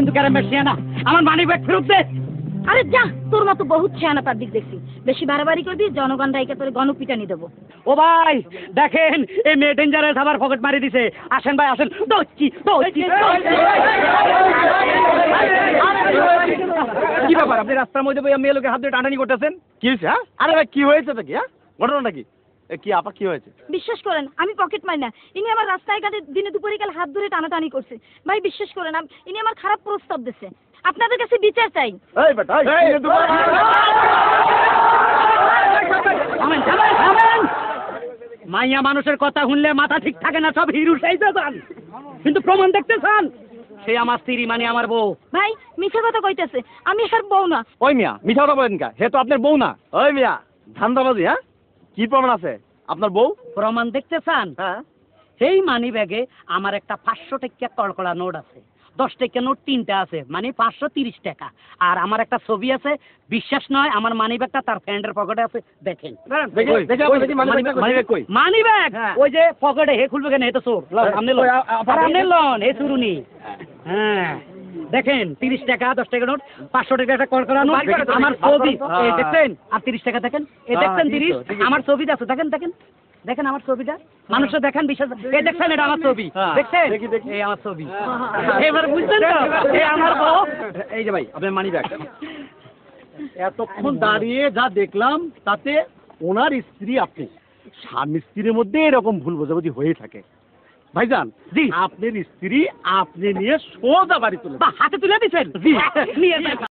কিন্তু ক্যারামের শিয়ানা, আমার money bag ফেরত দে। আরে যা, তোর মতো বহুত ছেয়ানা তার দিক দেখছি, বেশি বাড়াবাড়ি করবি জনগণ রাইকে তোর গণপিটানি দেবো। ও ভাই দেখেন, এই মেয়ে ডেঞ্জারাস আবার পকেট মারি দিছে। আসেন ভাই আসেন, দৌড়ছি। কি ব্যাপার, আপনি রাস্তার মধ্যে বই মেয়ে লোকের হাত ধরে টানানি করতেছেন? কি হয়েছে? হ্যাঁ, আরে ভাই কি হয়েছে নাকি? হ্যাঁ, ঘটনাটা কি? কি আপা কি হয়েছে? বিশ্বাস করেন আমি পকেট মারি না, ইনি আমার রাস্তায় ঘাটে দিনে দুপুরে কাল হাত ধরে টানাটানি করছে। ভাই বিশ্বাস করেন ইনি আমার খারাপ প্রস্তাব দিচ্ছে, আপনাদের কাছে বিচার চাই। এই বেটা, মাইয়া মানুষের কথা শুনলে মাথা ঠিক থাকে না, সব হিরু সাইজে যান। কিন্তু প্রমাণ দেখতে চান? সে আমার স্ত্রী, মানে আমার বউ। ভাই মিথ্যা কথা কইতেছে, আমি আর বউ না। ওই মিয়া মিথ্যা কথা বলেন কা? হে তো আপনার বউ না। ওই মিয়া ধান্দাবাজি। হ্যাঁ, কি প্রমাণ আছে আপনার বউ? প্রমাণ দেখতে চান? হ্যাঁ। সেই মানি ব্যাগে আমার একটা 500 টাকা কড়কড়া নোট আছে, 10 টাকা নোট 3টা আছে, মানে 530 টাকা। আর আমার একটা ছবি আছে, বিশ্বাস নয় আমার মানি ব্যাগটা তার প্যান্টের পকেটে আছে, দেখেন। মানি ব্যাগ ওই যে পকেটে, হে খুলবে কেন? হে তো চোর। আপনি লন, হে চুরুনি। হ্যাঁ দেখেন, 30 টাকা, 10 টাকা নোট, 500 টাকা একটা কড়কড়া নোট, আমার ছবি এই দেখছেন। আর 30 টাকা দেখেন, এই দেখছেন 30, আমার ছবিটা আছে, দেখেন দেখেন দেখেন আমার ছবিটা, মানুষের দেখেন বিশ্বাস। এই দেখছেন, এটা আমার ছবি, দেখছেন? এই আমার ছবি। এবার বুঝছেন তো, এই আমার বউ। এই যে ভাই আপনার মানি ব্যাগ। এতক্ষণ দাঁড়িয়ে যা দেখলাম তাতে ওনার স্ত্রী আপনি, স্বামী স্ত্রীর মধ্যে এরকম ভুল বোঝাবুঝি হয়ে থাকে। ভাইজান জি, আপনার স্ত্রী আপনি নিয়ে সোজা বাড়ি চলে হাতে তুলে দিচ্ছেন। জি নিয়ে